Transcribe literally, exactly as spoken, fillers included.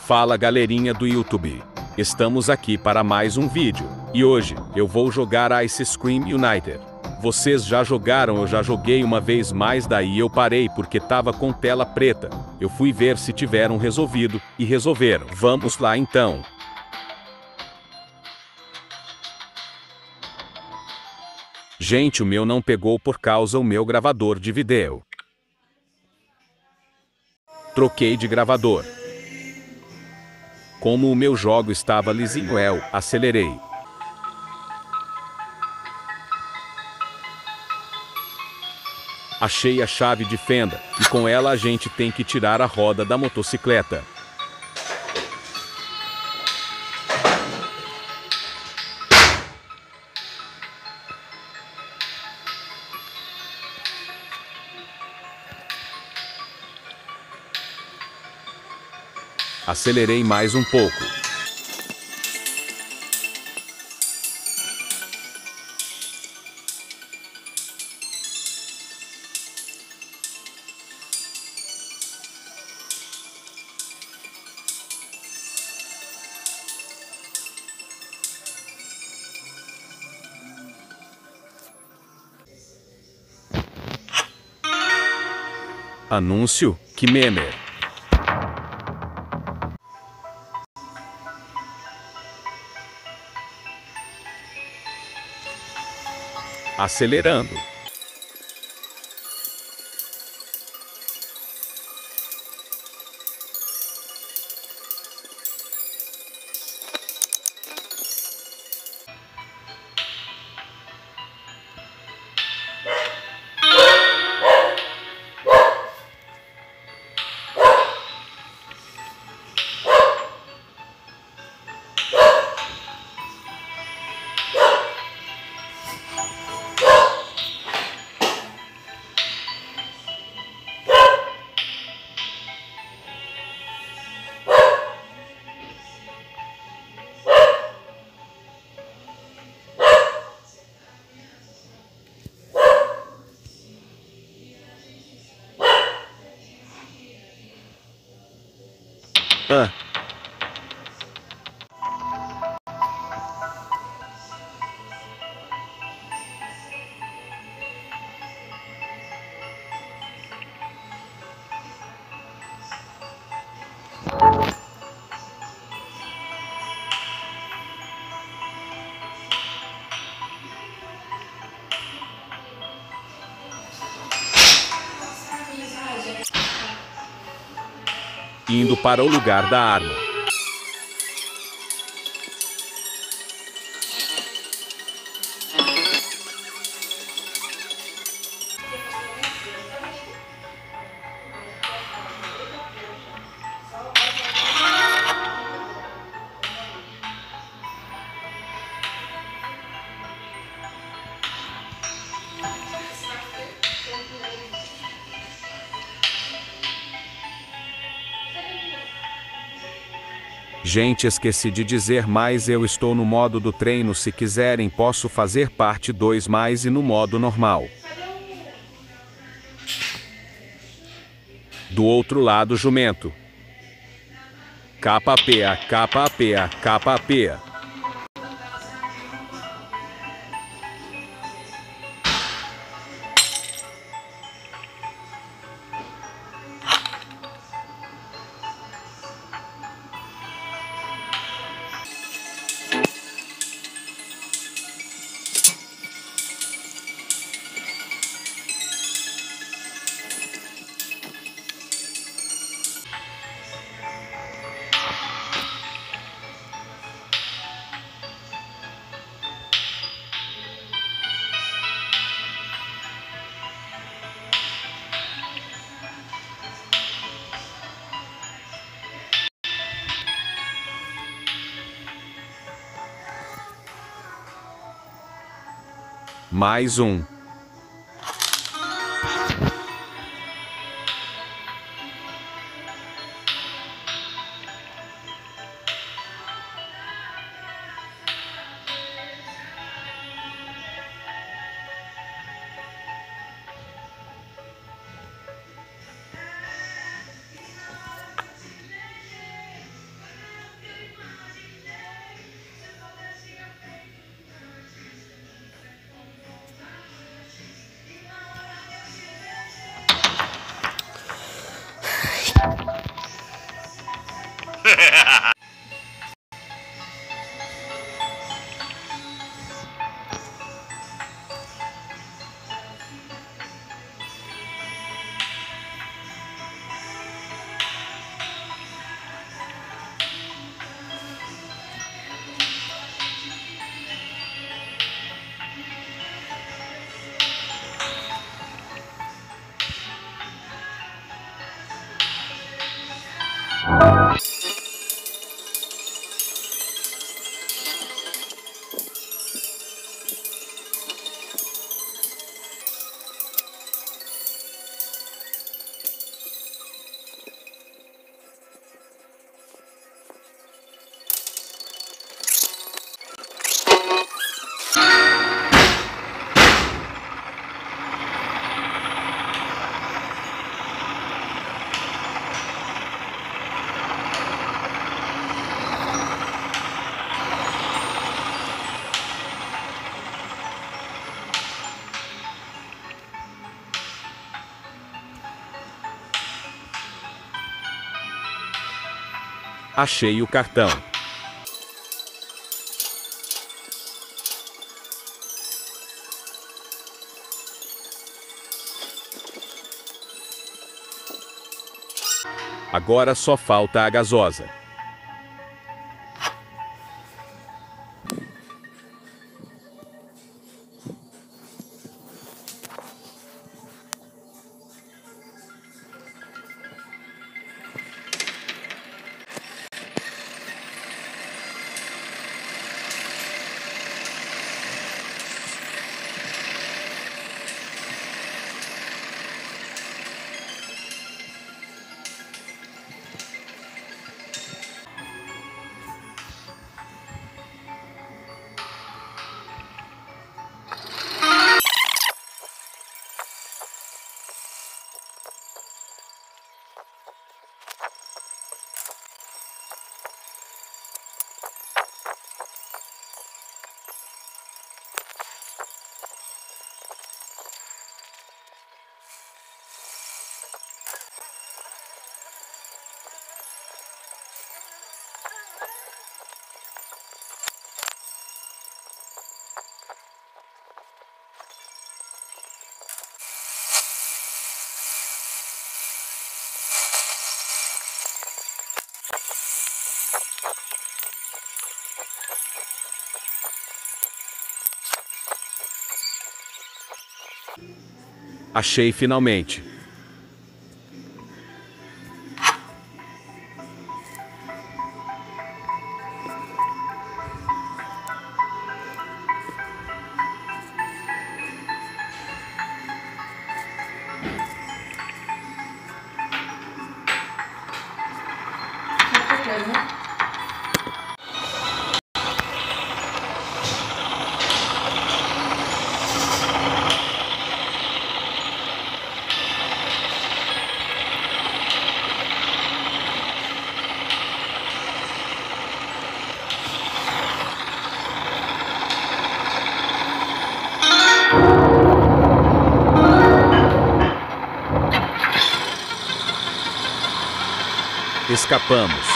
Fala galerinha do YouTube, estamos aqui para mais um vídeo, e hoje, eu vou jogar Ice Scream United. Vocês já jogaram? Eu já joguei uma vez, mas daí eu parei porque tava com tela preta. Eu fui ver se tiveram resolvido, e resolveram. Vamos lá então. Gente, o meu não pegou por causa o meu gravador de vídeo. Troquei de gravador. Como o meu jogo estava lisinho, eu acelerei. Achei a chave de fenda, e com ela a gente tem que tirar a roda da motocicleta. Acelerei mais um pouco. Anúncio, que meme. Acelerando. Ah. Indo para o lugar da arma. Gente, esqueci de dizer, mas eu estou no modo do treino. Se quiserem posso fazer parte dois mais e no modo normal. Do outro lado, jumento. Capa P A, capa P A, capa P A. Mais um. Achei o cartão. Agora só falta a gasosa. Achei finalmente. Escapamos.